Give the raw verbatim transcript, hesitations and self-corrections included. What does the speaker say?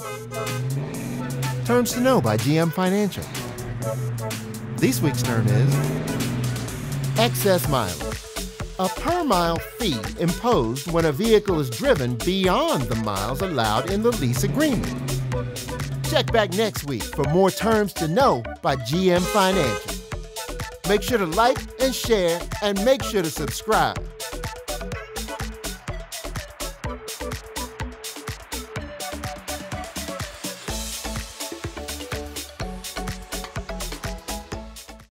Terms to Know by G M Financial. This week's term is excess mileage, a per-mile fee imposed when a vehicle is driven beyond the miles allowed in the lease agreement. Check back next week for more Terms to Know by G M Financial. Make sure to like and share, and make sure to subscribe.